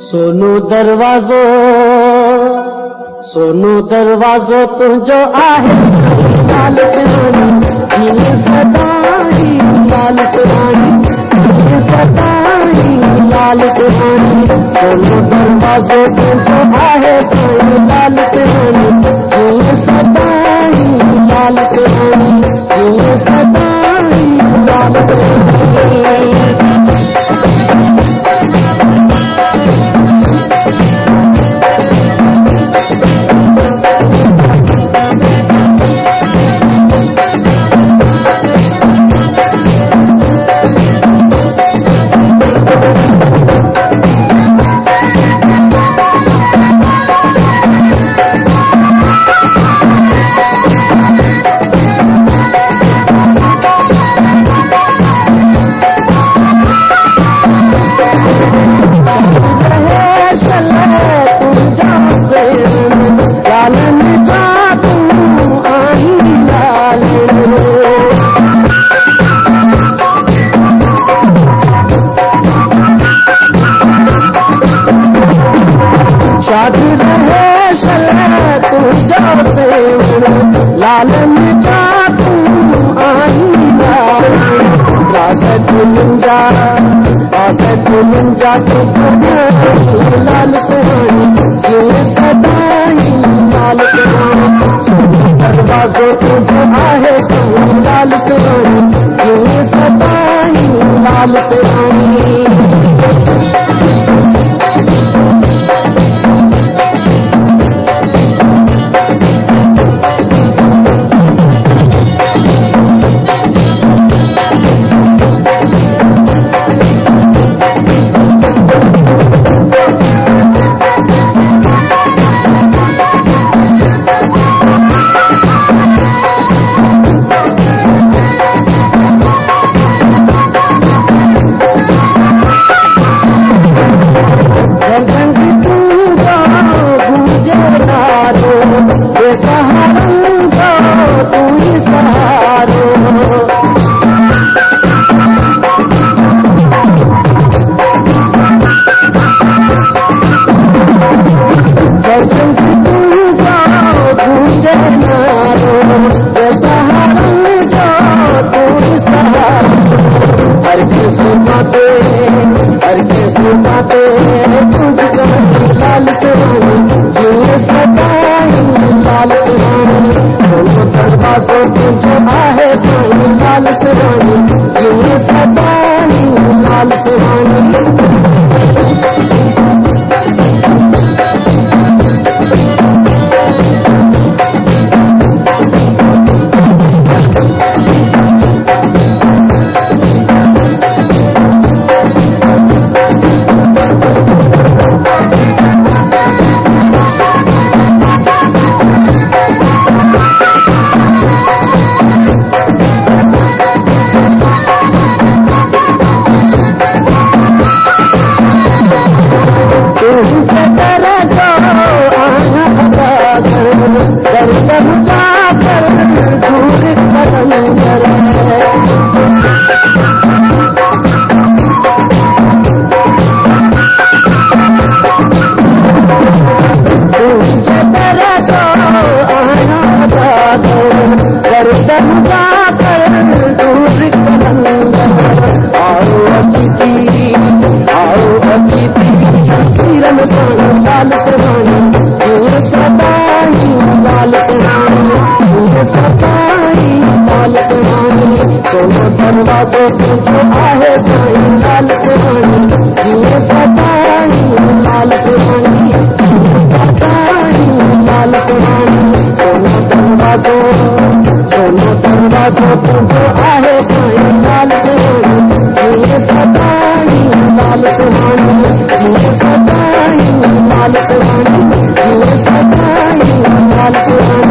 सोनू दरवाजो तुझो आहे लाल सिरानी जीने सदाई लाल सिरानी जीने सदाई लाल सिरानी। सोनू दरवाजो तुझो आहे लाल सिरानी जीने सदाई लाल सिरानी जीने सदाई लाल सिरानी। जा तू लाल सिरानी जीने सदाई लाल सिरानी। सोनू दरवाजो तुझो आहे लाल सिरानी जीने सदाई लाल सिरानी। लाल सिरानी जीने सदाई लाल सिरानी। सोनू दरवाजो तुझो आहे लाल सिरानी जीने सदाई लाल सिरानी। लाल सिरानी जीने सदाई लाल सिरानी जीने सदाई लाल सिरानी। सोनू दरवाजो तुझो आहे लाल सिरानी जीने सदाई लाल सिरानी जीने सदाई लाल सिरानी। सोनू दरवाजो तुझो आहे लाल सिरानी जीने सदाई लाल सिरानी जीने सदाई लाल सिरानी जीने सदाई लाल सिरानी।